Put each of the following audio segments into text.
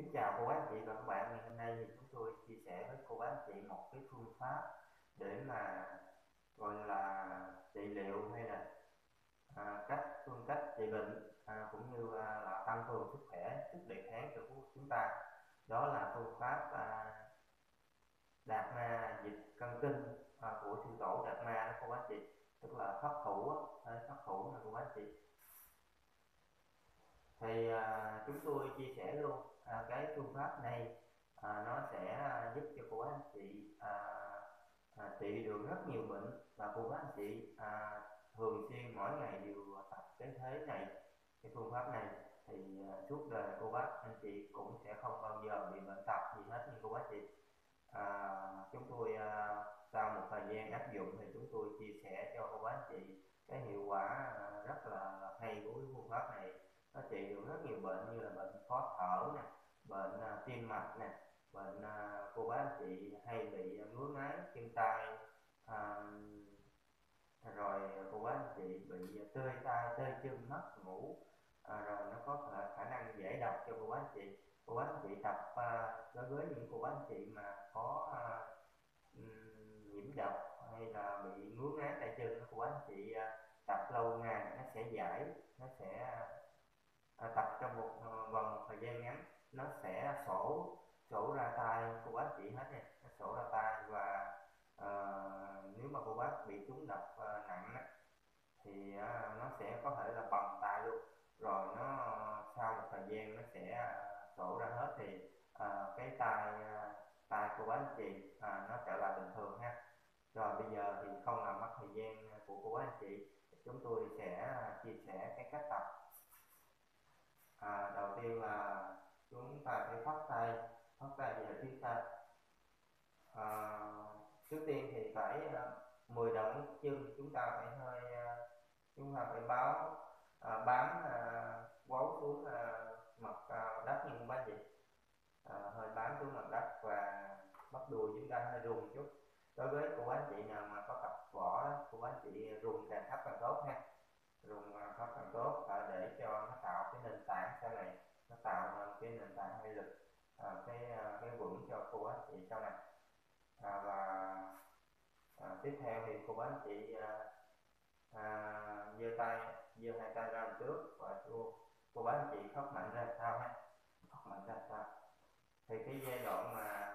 Kính chào cô bác anh chị và các bạn. Ngày hôm nay thì chúng tôi chia sẻ với cô bác anh chị một cái phương pháp để mà gọi là trị liệu hay là phương cách trị bệnh, cũng như là tăng cường sức khỏe, sức đề kháng cho chúng ta. Đó là phương pháp Đạt Ma dịch cân kinh của sư tổ Đạt Ma đó cô bác anh chị, tức là pháp thủ pháp thủ này cô bác anh chị. Thì chúng tôi chia sẻ luôn cái phương pháp này, nó sẽ giúp cho cô bác anh chị trị được rất nhiều bệnh, và cô bác anh chị thường xuyên mỗi ngày đều tập cái thế này, cái phương pháp này thì suốt đời cô bác anh chị cũng sẽ không bao giờ bị bệnh tật gì hết như cô bác chị. Chúng tôi sau một thời gian áp dụng thì chúng tôi chia sẻ cho cô bác anh chị cái hiệu quả rất là hay của cái phương pháp này. Nó trị được rất nhiều bệnh như là bệnh khó thở nè, bệnh tim mạch nè, bệnh cô bác anh chị hay bị ngứa ngáy chân tay, rồi cô bác anh chị bị tê tay tê chân mất ngủ, rồi nó có khả năng giải độc cho cô bác anh chị. Cô bác anh chị tập đối với những cô bác anh chị mà có nhiễm độc hay là bị ngứa ngáy tay chân, cô bác anh chị tập lâu ngày nó sẽ giải, nó sẽ tập trong vòng một thời gian ngắn nó sẽ sổ ra tay cô bác chị hết nha, nó sổ ra tay. Và nếu mà cô bác bị trúng độc nặng thì nó sẽ có thể là bầm tay luôn, rồi nó sau một thời gian nó sẽ sổ ra hết thì cái tay cô bác anh chị nó trở lại bình thường ha. Rồi bây giờ thì không làm mất thời gian của cô bác anh chị, chúng tôi sẽ chia sẻ cái cách tập. Đầu tiên là chúng ta phải thoát tay về phía sau. Trước tiên thì phải 10 động chân chúng ta phải chúng ta phải bám quấu xuống mặt đất như bác chị, hơi bám xuống mặt đất, và bắp đùi chúng ta hơi rùng chút. Đối với cô bác chị nào mà có tập võ đó, cô bác chị rùng càng thấp càng tốt ha, rùng thấp càng tốt để cho nó tạo cái nền tảng sau này, nó tạo nên cái nền tảng hay lực, cái vững cho cô bác chị sau này. Và tiếp theo thì cô bác chị giơ hai tay ra trước, và cô bác chị khóc mạnh ra sau ha, khóc mạnh ra sau. Thì cái giai đoạn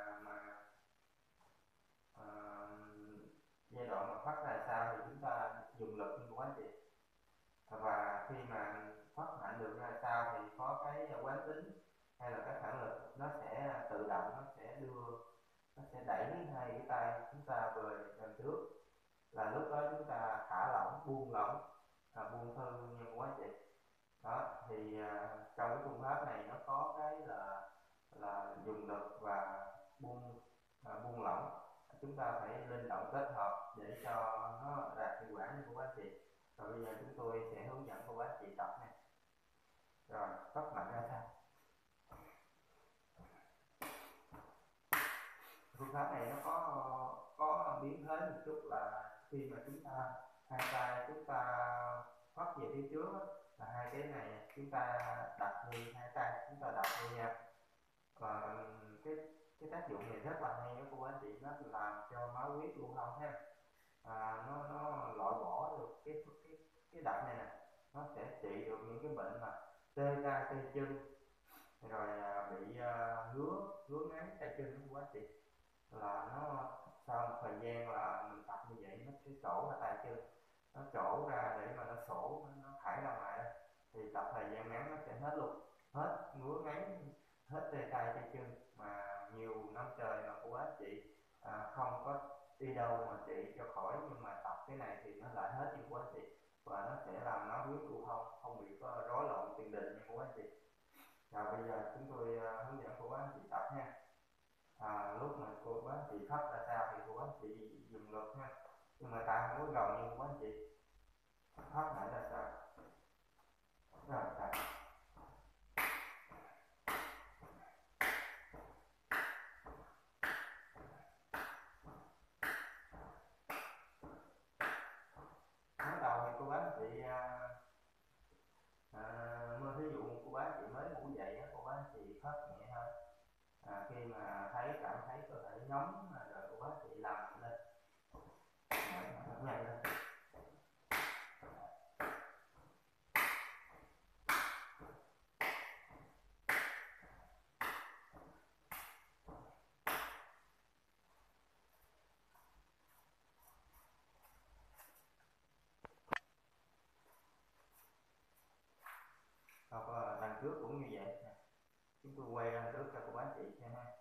mà thoát ra sau thì chúng ta dùng lực của anh chị, và khi mà thoát mạnh được ra sau thì có cái quán tính hay là cái phản lực, nó sẽ tự động, nó sẽ đẩy hai cái tay chúng ta về đằng trước. Là lúc đó chúng ta thả lỏng, buông lỏng, buông thư nha quý anh chị. Đó thì trong cái phương pháp này nó có cái là dùng lực và buông lỏng, chúng ta phải linh động kết hợp để cho nó đạt hiệu quả như của bác chị. Rồi bây giờ chúng tôi sẽ hướng dẫn cô bác chị tập này. Rồi rất mạnh ra sao. Phương pháp này nó có biến thế một chút là khi mà chúng ta hai tay chúng ta thoát về phía trước là hai cái này chúng ta đặt lên, hai tay chúng ta đặt lên nha. Và cái tác dụng này rất là hay đó cô bác chị, nó làm cho máu huyết lưu thông ha. Nó loại bỏ được cái độc này nè, nó sẽ trị được những cái bệnh mà tê tay tê chân, rồi bị ngứa ngáy tay chân của bác chị. Là nó sau một thời gian là mình tập như vậy nó sẽ trổ ra tay chân, nó trổ ra để mà nó sổ, nó thải ra ngoài. Thì tập thời gian ngắn nó sẽ hết luôn, hết ngứa ngáy, hết tê tay tê chân. Mà nhiều năm trời mà cô bác chị không có đi đâu mà trị cho khỏi, nhưng mà tập cái này thì nó lại hết như cô bác chị, và nó sẽ làm nó huyết lưu thông, không bị có rối loạn tiền đình như cô bác chị. Rồi bây giờ chúng tôi hướng dẫn cô bác chị tập ha. Lúc mà cô bác chị thoát ra sao thì cô bác chị dùng lực ha, nhưng mà tay không có gồng như cô bác chị, thoát lại ra sao. Rồi tập. Bắt đầu thì cô bác chị thí dụ cô bác chị mới ngủ dậy, cô bác chị thoát nhẹ thôi, Khi mà cảm thấy cơ thể nóng rồi của bác chị làm lên nhanh lên. Hoặc đằng trước cũng như vậy. Chúng tôi quay đằng trước cho cô bác chị xem ha.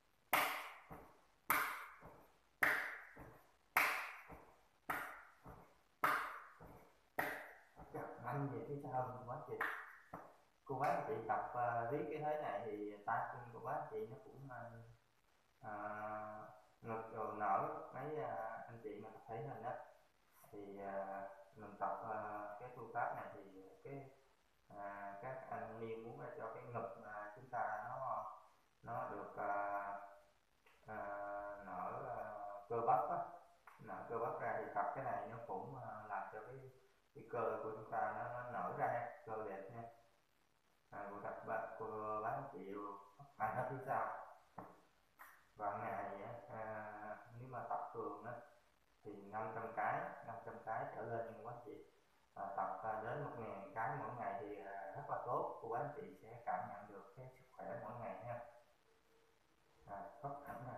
Nhanh về phía sau cô bác chị. Cô bác chị tập riết cái thế này thì tay chân của bác chị nó cũng ngực rồi nở. Mấy anh chị mà thấy hình đó thì mình tập cái phương pháp này thì các anh niên muốn là cho cái ngực chúng ta nó được nở cơ bắp á, nở cơ bắp ra thì tập cái này nó cũng làm cho cái cơ của chúng ta nó nở ra cơ đẹp nha. Cô tập cô bán chị bằng hết phía sau. Và ngày nếu mà tập thường á thì 500 cái trở lên nha quý chị. Tập đến 1000 cái mỗi ngày thì rất là tốt, cô bác chị sẽ cảm nhận được cái sức khỏe mỗi ngày ha. Rất hẳn này.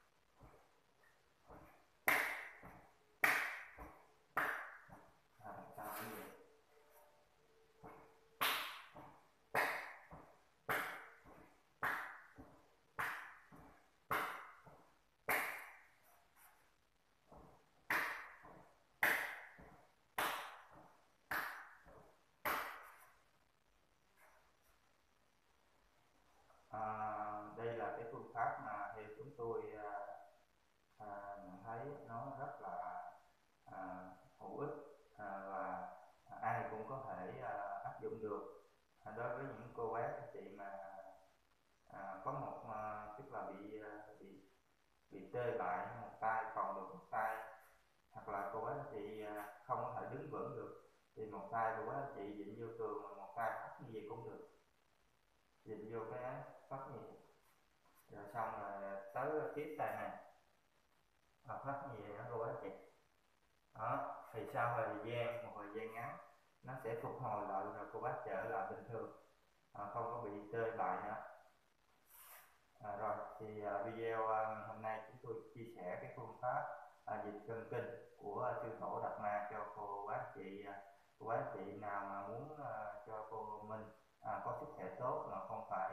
Đây là cái phương pháp mà theo chúng tôi nhận thấy nó rất là hữu ích và ai cũng có thể áp dụng được. Đối với những cô bác anh chị mà có một tức là bị tê bại một tay, còn được một tay, hoặc là cô bác anh chị không có thể đứng vững được thì một tay của bác anh chị dịnh vô tường mà một tay thắt như vậy cũng được, dịnh vô cái thắt như vậy. Rồi xong rồi tới tiếp tay này thắt như vậy đó cô bác anh chị. Đó thì sau một thời gian ngắn nó sẽ phục hồi lại rồi cô bác trở lại bình thường, không có bị tê bại nữa. Rồi thì video hôm nay chúng tôi chia sẻ cái phương pháp dịch cân kinh của sư tổ Đạt Ma cho cô bác chị. Cô bác chị nào mà muốn cho cô mình có sức khỏe tốt mà không phải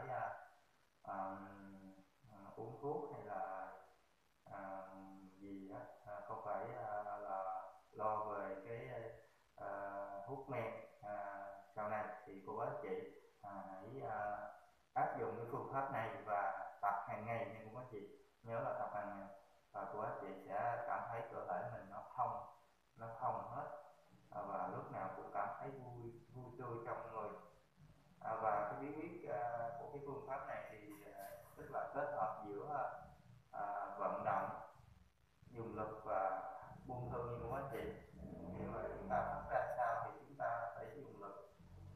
uống thuốc hay là gì đó, không phải là lo về cái hút men sau này, thì cô bác chị hãy áp dụng cái phương pháp này và tập hàng ngày nha cô bác chị. Nhớ là tập hàng ngày và cô bác chị sẽ cảm thấy cơ thể mình nó thông hết và lúc nào cũng cảm thấy vui tươi trong người. Và cái bí quyết của cái phương pháp này thì tức là kết hợp giữa vận động, dùng lực và buông thư như cô bác chị. Nhưng mà chúng ta phát ra sao thì chúng ta phải dùng lực,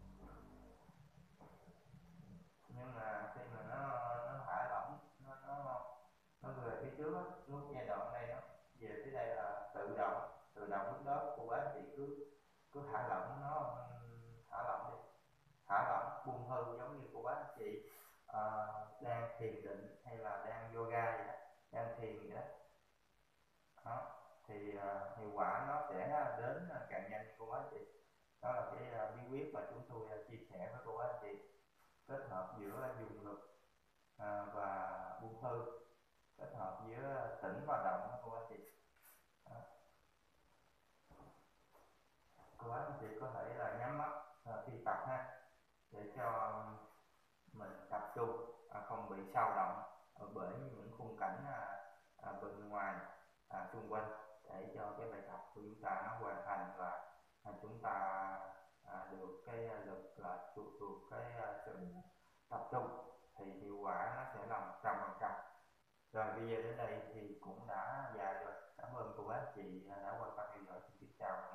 nhưng mà khi mà nó thả lỏng, nó về phía trước, lúc giai đoạn đây nó về phía đây là tự động lúc đó cô bác chị cứ thả lỏng nó, thả lỏng đi, thả lỏng buông thư giống như cô bác chị đang thiền định hay là đang yoga vậy đó, đang thiền vậy đó. Thì hiệu quả nó sẽ đến càng nhanh cô bác chị. Đó là cái bí quyết mà chúng tôi chia sẻ với cô bác chị, kết hợp giữa dùng lực và buông thư, kết hợp giữa tĩnh và động đó cô bác chị. Cô bác chị có thể là nhắm mắt khi tập ha, để cho mình tập trung, không bị sao động bởi những khung cảnh bên ngoài xung quanh, để cho cái bài tập của chúng ta nó hoàn thành và chúng ta được cái lực là thuộc cái sự tập trung, thì hiệu quả nó sẽ là 100%. Rồi video đến đây thì cũng đã dài rồi. Cảm ơn cô bác chị đã quan tâm theo dõi. Xin chào.